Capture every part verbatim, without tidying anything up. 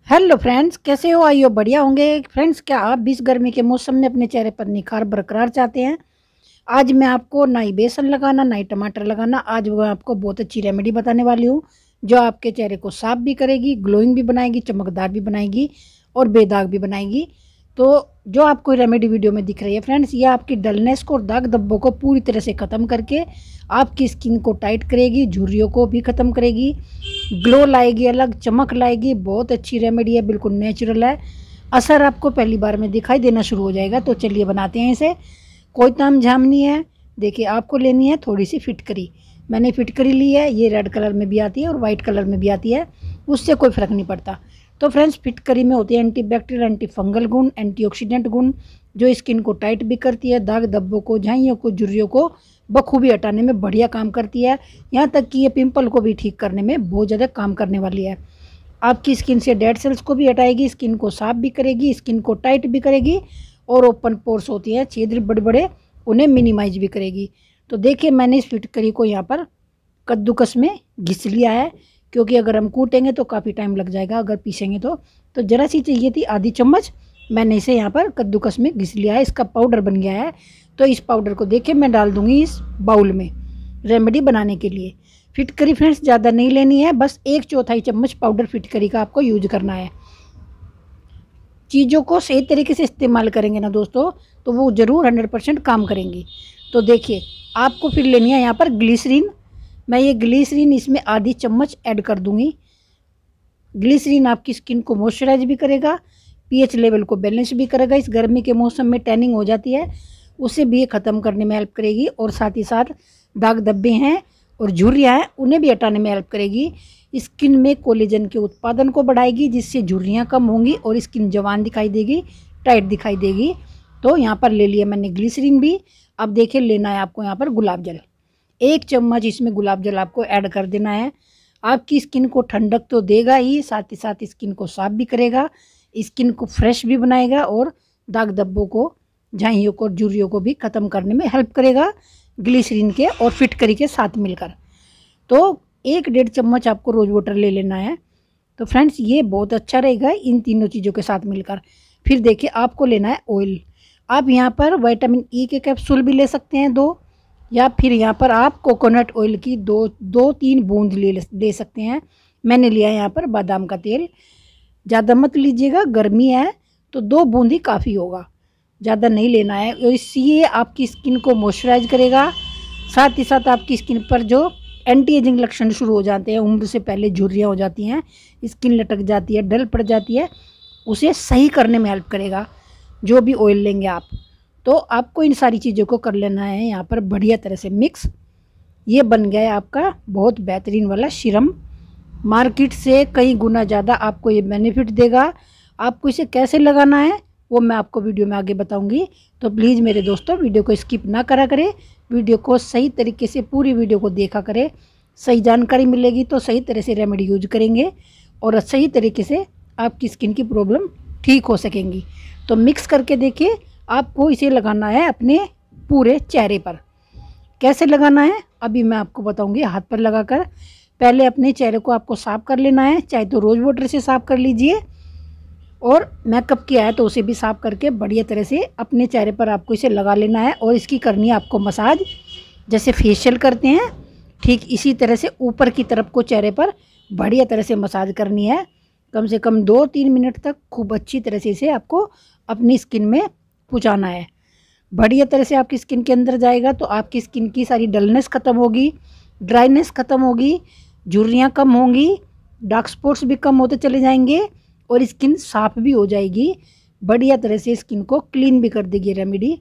Hello friends, कैसे हो? आइयो बढ़िया होंगे। फ्रेंड्स, क्या आप भी इस गर्मी के मौसम में अपने चेहरे पर निखार बरकरार चाहते हैं? आज मैं आपको ना ही बेसन लगाना ना ही टमाटर लगाना, आज मैं आपको बहुत अच्छी रेमेडी बताने वाली हूँ जो आपके चेहरे को साफ भी करेगी, ग्लोइंग भी बनाएगी, चमकदार भी बनाएगी और बेदाग भी बनाएगी। तो जो आपको रेमेडी वीडियो में दिख रही है फ्रेंड्स, ये आपकी डलनेस को और दाग धब्बों को पूरी तरह से ख़त्म करके आपकी स्किन को टाइट करेगी, झुर्रियों को भी ख़त्म करेगी, ग्लो लाएगी, अलग चमक लाएगी। बहुत अच्छी रेमेडी है, बिल्कुल नेचुरल है। असर आपको पहली बार में दिखाई देना शुरू हो जाएगा। तो चलिए बनाते हैं इसे। कोई ताम झाम नहीं है। देखिए, आपको लेनी है थोड़ी सी फिटकरी। मैंने फिटकरी ली है, ये रेड कलर में भी आती है और वाइट कलर में भी आती है, उससे कोई फ़र्क नहीं पड़ता। तो फ्रेंड्स, फिटकरी में होती है एंटी बैक्टीरियल, एंटी फंगल गुण, एंटीऑक्सीडेंट गुण, जो स्किन को टाइट भी करती है, दाग धब्बों को, झाइयों को, झुर्रियों को बखूबी हटाने में बढ़िया काम करती है। यहाँ तक कि ये पिंपल को भी ठीक करने में बहुत ज़्यादा काम करने वाली है। आपकी स्किन से डेड सेल्स को भी हटाएगी, स्किन को साफ भी करेगी, स्किन को टाइट भी करेगी और ओपन पोर्स होती हैं, छिद्र बड़े बड़े, उन्हें मिनिमाइज भी करेगी। तो देखिए, मैंने इस फिटकरी को यहाँ पर कद्दूकस में घिस लिया है, क्योंकि अगर हम कूटेंगे तो काफ़ी टाइम लग जाएगा, अगर पीसेंगे तो तो ज़रा सी चाहिए थी, आधी चम्मच। मैंने इसे यहाँ पर कद्दूकस में घिस लिया है, इसका पाउडर बन गया है। तो इस पाउडर को देखिए मैं डाल दूँगी इस बाउल में रेमेडी बनाने के लिए। फिटकरी फ्रेंड्स ज़्यादा नहीं लेनी है, बस एक चौथाई चम्मच पाउडर फिटकरी का आपको यूज करना है। चीज़ों को सही तरीके से इस्तेमाल करेंगे ना दोस्तों, तो वो ज़रूर हंड्रेड परसेंट काम करेंगी। तो देखिए, आपको फिर लेनी है यहाँ पर ग्लिसरीन। मैं ये ग्लिसरीन इसमें आधी चम्मच ऐड कर दूंगी। ग्लिसरीन आपकी स्किन को मॉइस्चराइज भी करेगा, पीएच लेवल को बैलेंस भी करेगा। इस गर्मी के मौसम में टैनिंग हो जाती है, उसे भी ख़त्म करने में हेल्प करेगी, और साथ ही साथ दाग धब्बे हैं और झुर्रियाँ हैं उन्हें भी हटाने में हेल्प करेगी। स्किन में कोलेजन के उत्पादन को बढ़ाएगी, जिससे झुर्रियाँ कम होंगी और स्किन जवान दिखाई देगी, टाइट दिखाई देगी। तो यहाँ पर ले लिया मैंने ग्लिसरीन भी। अब देखिए, लेना है आपको यहाँ पर गुलाब जल। एक चम्मच इसमें गुलाब जल आपको ऐड कर देना है। आपकी स्किन को ठंडक तो देगा ही, साथ ही साथ स्किन को साफ भी करेगा, स्किन को फ्रेश भी बनाएगा और दाग धब्बों को, झाइयों को, झुर्रियों को भी ख़त्म करने में हेल्प करेगा ग्लिसरीन के और फिटकरी के साथ मिलकर। तो एक डेढ़ चम्मच आपको रोज़ वाटर ले लेना है। तो फ्रेंड्स, ये बहुत अच्छा रहेगा इन तीनों चीज़ों के साथ मिलकर। फिर देखिए, आपको लेना है ऑयल। आप यहाँ पर विटामिन ई के कैप्सूल भी ले सकते हैं दो, या फिर यहाँ पर आप कोकोनट ऑयल की दो दो तीन बूंद ले ले सकते हैं। मैंने लिया है यहाँ पर बादाम का तेल। ज़्यादा मत लीजिएगा, गर्मी है तो दो बूंद ही काफ़ी होगा, ज़्यादा नहीं लेना है। इसलिए आपकी स्किन को मॉइस्चराइज करेगा, साथ ही साथ आपकी स्किन पर जो एंटी एजिंग लक्षण शुरू हो जाते हैं, उम्र से पहले झुर्रियाँ हो जाती हैं, स्किन लटक जाती है, डल पड़ जाती है, उसे सही करने में हेल्प करेगा जो भी ऑयल लेंगे आप। तो आपको इन सारी चीज़ों को कर लेना है यहाँ पर बढ़िया तरह से मिक्स। ये बन गया है आपका बहुत बेहतरीन वाला सीरम। मार्केट से कई गुना ज़्यादा आपको ये बेनिफिट देगा। आपको इसे कैसे लगाना है वो मैं आपको वीडियो में आगे बताऊंगी। तो प्लीज़ मेरे दोस्तों, वीडियो को स्किप ना करा करें, वीडियो को सही तरीके से पूरी वीडियो को देखा करें। सही जानकारी मिलेगी तो सही तरह से रेमेडी यूज करेंगे और सही तरीके से आपकी स्किन की प्रॉब्लम ठीक हो सकेंगी। तो मिक्स करके देखिए, आपको इसे लगाना है अपने पूरे चेहरे पर। कैसे लगाना है अभी मैं आपको बताऊंगी। हाथ पर लगाकर पहले अपने चेहरे को आपको साफ़ कर लेना है, चाहे तो रोज़ वाटर से साफ़ कर लीजिए, और मेकअप किया है तो उसे भी साफ़ करके बढ़िया तरह से अपने चेहरे पर आपको इसे लगा लेना है। और इसकी करनी है आपको मसाज, जैसे फेशियल करते हैं ठीक इसी तरह से ऊपर की तरफ को चेहरे पर बढ़िया तरह से मसाज करनी है। कम से कम दो तीन मिनट तक खूब अच्छी तरह से इसे आपको अपनी स्किन में पहुँचाना है। बढ़िया तरह से आपकी स्किन के अंदर जाएगा तो आपकी स्किन की सारी डलनेस ख़त्म होगी, ड्राइनेस ख़त्म होगी, झुर्रियाँ कम होंगी, डार्क स्पॉट्स भी कम होते चले जाएंगे और स्किन साफ भी हो जाएगी। बढ़िया तरह से स्किन को क्लीन भी कर देगी रेमेडी।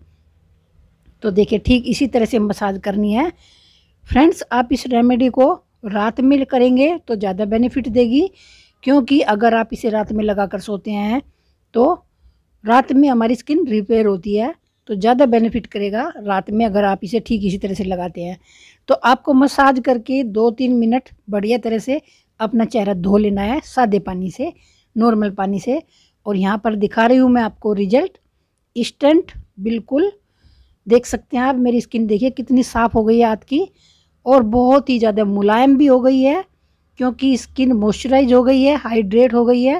तो देखिए, ठीक इसी तरह से मसाज करनी है फ्रेंड्स। आप इस रेमेडी को रात में करेंगे तो ज़्यादा बेनिफिट देगी, क्योंकि अगर आप इसे रात में लगा कर सोते हैं तो रात में हमारी स्किन रिपेयर होती है, तो ज़्यादा बेनिफिट करेगा रात में अगर आप इसे ठीक इसी तरह से लगाते हैं। तो आपको मसाज करके दो तीन मिनट बढ़िया तरह से अपना चेहरा धो लेना है, सादे पानी से, नॉर्मल पानी से। और यहाँ पर दिखा रही हूँ मैं आपको रिजल्ट इंस्टेंट, बिल्कुल देख सकते हैं आप। मेरी स्किन देखिए कितनी साफ़ हो गई है हाथ की, और बहुत ही ज़्यादा मुलायम भी हो गई है, क्योंकि स्किन मॉइस्चराइज हो गई है, हाइड्रेट हो गई है।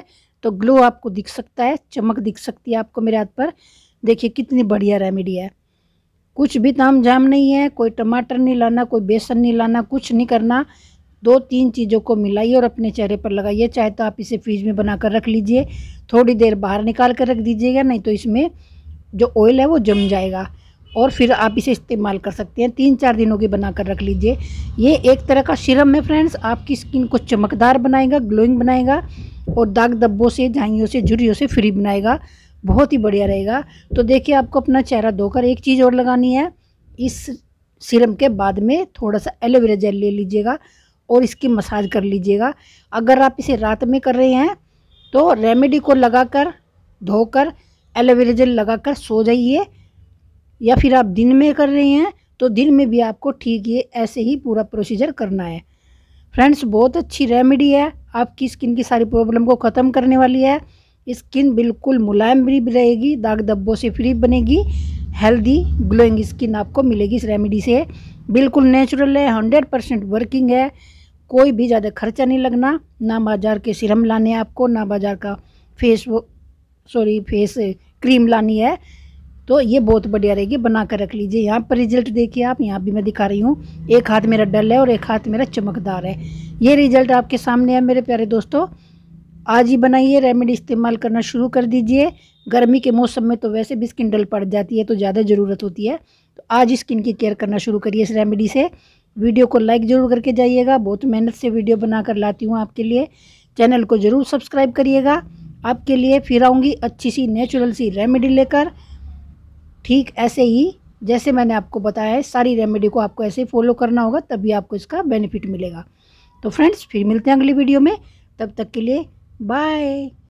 तो ग्लो आपको दिख सकता है, चमक दिख सकती है आपको मेरे हाथ पर। देखिए कितनी बढ़िया रेमेडी है, कुछ भी ताम झाम नहीं है, कोई टमाटर नहीं लाना, कोई बेसन नहीं लाना, कुछ नहीं करना। दो तीन चीज़ों को मिलाइए और अपने चेहरे पर लगाइए। चाहे तो आप इसे फ्रिज में बना कर रख लीजिए, थोड़ी देर बाहर निकाल कर रख दीजिएगा, नहीं तो इसमें जो ऑयल है वो जम जाएगा और फिर आप इसे इस्तेमाल कर सकते हैं। तीन चार दिनों की बना कर रख लीजिए। ये एक तरह का सीरम है फ्रेंड्स, आपकी स्किन को चमकदार बनाएगा, ग्लोइंग बनाएगा और दाग धब्बों से, झाइयों से, झुर्रियों से फ्री बनाएगा। बहुत ही बढ़िया रहेगा। तो देखिए आपको अपना चेहरा धोकर एक चीज़ और लगानी है। इस सीरम के बाद में थोड़ा सा एलोवेरा जेल ले लीजिएगा और इसकी मसाज कर लीजिएगा। अगर आप इसे रात में कर रहे हैं तो रेमेडी को लगाकर धोकर एलोवेरा जेल लगाकर सो जाइए, या फिर आप दिन में कर रहे हैं तो दिन में भी आपको ठीक ये ऐसे ही पूरा प्रोसीजर करना है। फ्रेंड्स बहुत अच्छी रेमेडी है, आपकी स्किन की सारी प्रॉब्लम को ख़त्म करने वाली है। स्किन बिल्कुल मुलायम भी रहेगी, दाग धब्बों से फ्री बनेगी, हेल्दी ग्लोइंग स्किन आपको मिलेगी इस रेमेडी से। बिल्कुल नेचुरल है, हंड्रेड परसेंट वर्किंग है, कोई भी ज़्यादा खर्चा नहीं लगना, ना बाज़ार के सीरम लाने हैं आपको, ना बाज़ार का फेस वो सॉरी फेस क्रीम लानी है। तो ये बहुत बढ़िया रहेगी, बना कर रख लीजिए। यहाँ पर रिजल्ट देखिए आप, यहाँ भी मैं दिखा रही हूँ, एक हाथ मेरा डल है और एक हाथ मेरा चमकदार है। ये रिजल्ट आपके सामने है मेरे प्यारे दोस्तों। आज ही बनाइए, रेमेडी इस्तेमाल करना शुरू कर दीजिए। गर्मी के मौसम में तो वैसे भी स्किन डल पड़ जाती है तो ज़्यादा ज़रूरत होती है, तो आज स्किन की केयर करना शुरू करिए इस रेमेडी से। वीडियो को लाइक ज़रूर करके जाइएगा, बहुत मेहनत से वीडियो बनाकर लाती हूँ आपके लिए। चैनल को ज़रूर सब्सक्राइब करिएगा, आपके लिए फिर आऊँगी अच्छी सी नेचुरल सी रेमेडी लेकर। ठीक ऐसे ही जैसे मैंने आपको बताया है, सारी रेमेडी को आपको ऐसे फॉलो करना होगा, तभी आपको इसका बेनिफिट मिलेगा। तो फ्रेंड्स फिर मिलते हैं अगली वीडियो में, तब तक के लिए बाय।